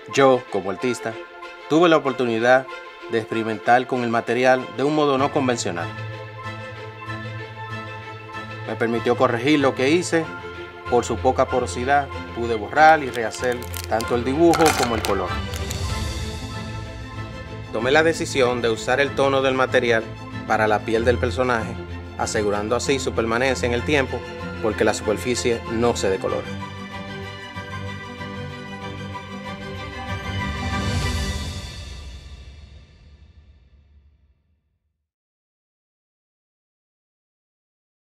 Yo, como artista, tuve la oportunidad de experimentar con el material de un modo no convencional. Me permitió corregir lo que hice. Por su poca porosidad, pude borrar y rehacer tanto el dibujo como el color. Tomé la decisión de usar el tono del material para la piel del personaje, asegurando así su permanencia en el tiempo porque la superficie no se decolora.